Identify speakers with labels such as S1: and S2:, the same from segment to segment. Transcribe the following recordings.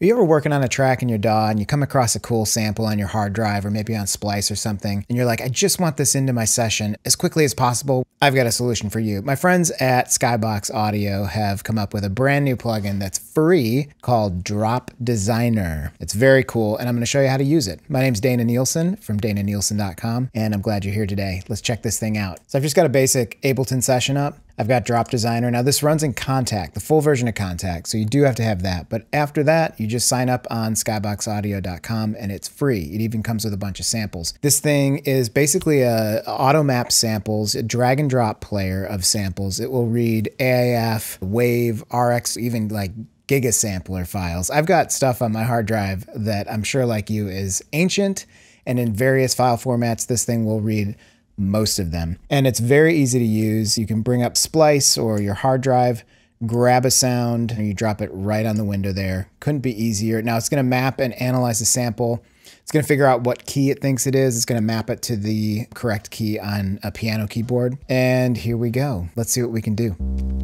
S1: Are you ever working on a track in your DAW and you come across a cool sample on your hard drive or maybe on Splice or something, and you're like, I just want this into my session as quickly as possible? I've got a solution for you. My friends at Skybox Audio have come up with a brand new plugin that's free called Drop Designer. It's very cool, and I'm going to show you how to use it. My name's Dana Nielsen from dananielsen.com, and I'm glad you're here today. Let's check this thing out. So I've just got a basic Ableton session up. I've got Drop Designer. Now this runs in Kontakt, the full version of Kontakt, so you do have to have that. But after that, you just sign up on skyboxaudio.com and it's free. It even comes with a bunch of samples. This thing is basically a auto map samples, a drag and drop player of samples. It will read AIF, WAV, RX, even like Giga sampler files. I've got stuff on my hard drive that I'm sure, like you, is ancient, and in various file formats, this thing will read most of them. And it's very easy to use. You can bring up Splice or your hard drive, grab a sound, and you drop it right on the window there. Couldn't be easier. Now it's going to map and analyze the sample. It's going to figure out what key it thinks it is. It's going to map it to the correct key on a piano keyboard. And here we go. Let's see what we can do.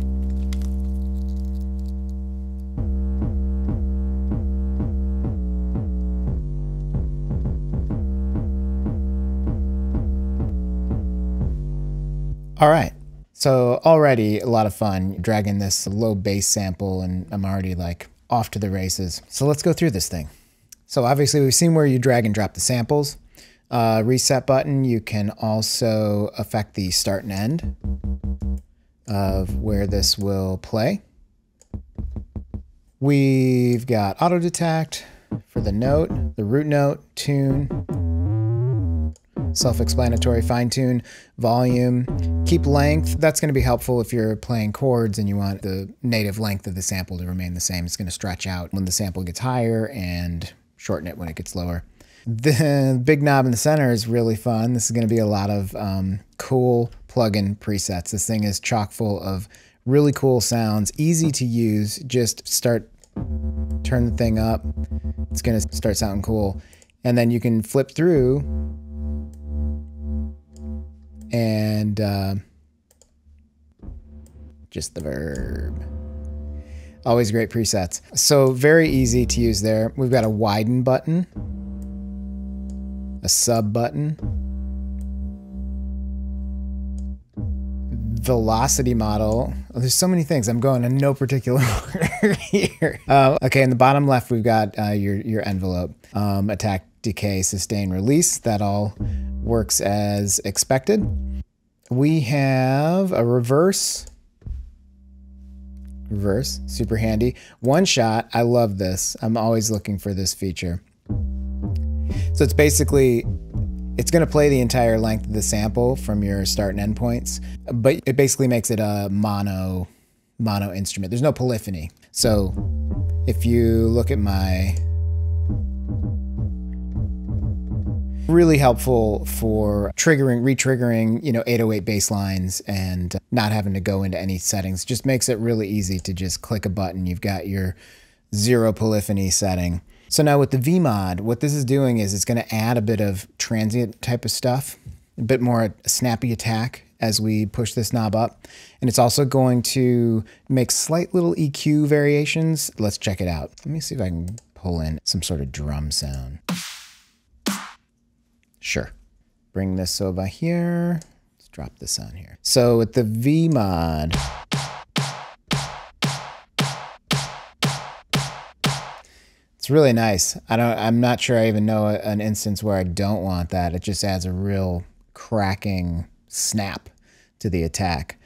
S1: All right, so already a lot of fun dragging this low bass sample, and I'm already like off to the races. So let's go through this thing. So obviously we've seen where you drag and drop the samples. Reset button, you can also affect the start and end of where this will play. We've got auto detect for the note, the root note, tune, self-explanatory, fine tune, volume, keep length. That's going to be helpful if you're playing chords and you want the native length of the sample to remain the same. It's going to stretch out when the sample gets higher and shorten it when it gets lower. The big knob in the center is really fun. This is going to be a lot of cool plugin presets. This thing is chock full of really cool sounds, easy to use. Just turn the thing up. It's going to start sounding cool. And then you can flip through and just the verb. Always great presets. So very easy to use there. We've got a widen button, a sub button, velocity model. Oh, there's so many things. I'm going in no particular order here. Okay, in the bottom left, we've got your envelope. Attack, decay, sustain, release. That all works as expected. We have a reverse, super handy. One shot, I love this. I'm always looking for this feature. So it's basically, it's going to play the entire length of the sample from your start and end points, but it basically makes it a mono instrument. There's no polyphony. So if you look at my, really helpful for re-triggering, 808 bass lines and not having to go into any settings. Just makes it really easy to just click a button. You've got your zero polyphony setting. So now with the V-Mod, what this is doing is it's going to add a bit of transient type of stuff, a bit more snappy attack as we push this knob up. And it's also going to make slight little EQ variations. Let's check it out. Let me see if I can pull in some sort of drum sound. Sure. Bring this over here. Let's drop this on here. So with the V-Mod, it's really nice. I'm not sure I even know an instance where I don't want that. It just adds a real cracking snap to the attack.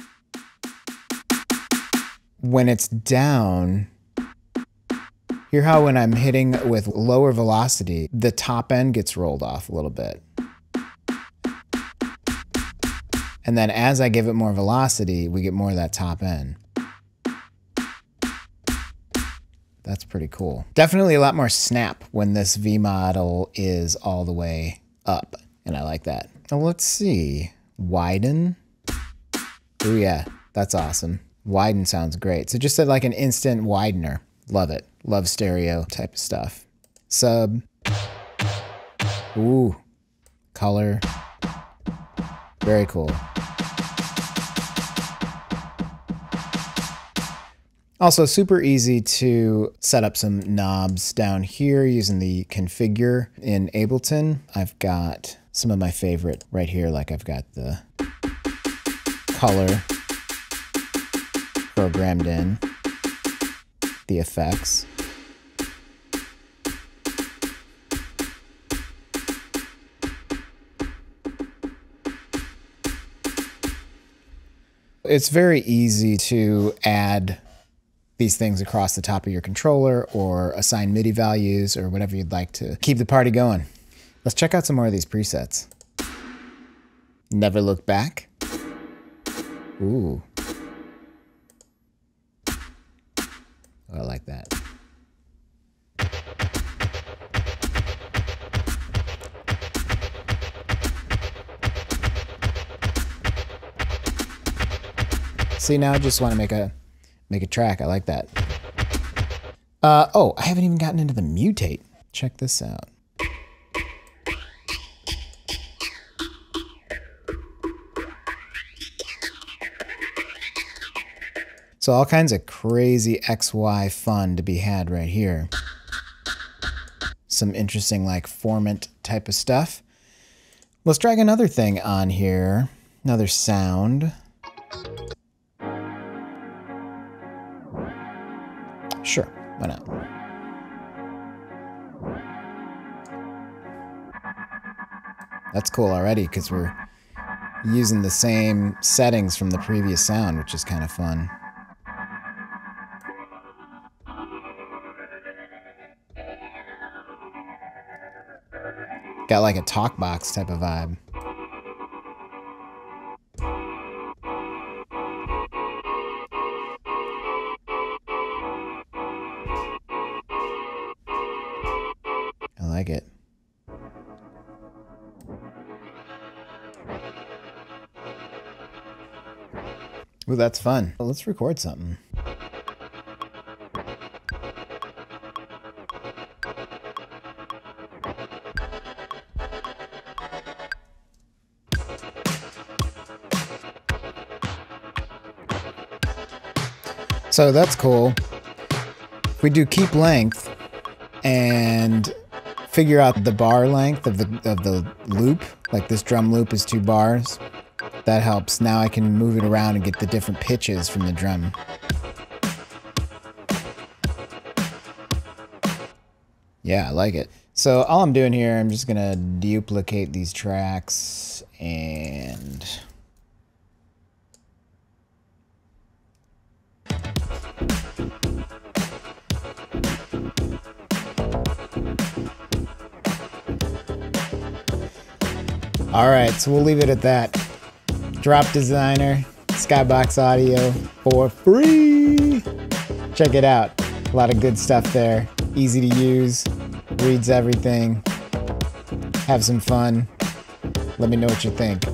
S1: When it's down, hear how when I'm hitting with lower velocity, the top end gets rolled off a little bit. And then as I give it more velocity, we get more of that top end. That's pretty cool. Definitely a lot more snap when this V model is all the way up, and I like that. Now let's see, widen. Oh yeah, that's awesome. Widen sounds great. So just like an instant widener. Love it. Love stereo type of stuff. Sub. Ooh. Color. Very cool. Also, super easy to set up some knobs down here using the configure in Ableton. I've got some of my favorite right here, like I've got the color programmed in, the effects. It's very easy to add these things across the top of your controller or assign MIDI values or whatever you'd like to keep the party going. Let's check out some more of these presets. Never Look Back. Ooh. Oh, I like that. See, now I just want to make a track. I like that. Oh, I haven't even gotten into the mutate. Check this out. So all kinds of crazy XY fun to be had right here. Some interesting like formant type of stuff. Let's drag another thing on here. Another sound. Sure, why not? That's cool already because we're using the same settings from the previous sound, which is kind of fun. Got like a talk box type of vibe. I like it. Ooh, that's fun. Well, let's record something. So that's cool. If we do keep length and figure out the bar length of the loop, like this drum loop is 2 bars, that helps. Now I can move it around and get the different pitches from the drum. Yeah, I like it. So all I'm doing here, I'm just gonna duplicate these tracks and all right, so we'll leave it at that. Drop Designer, Skybox Audio for free. Check it out. A lot of good stuff there. Easy to use, reads everything. Have some fun. Let me know what you think.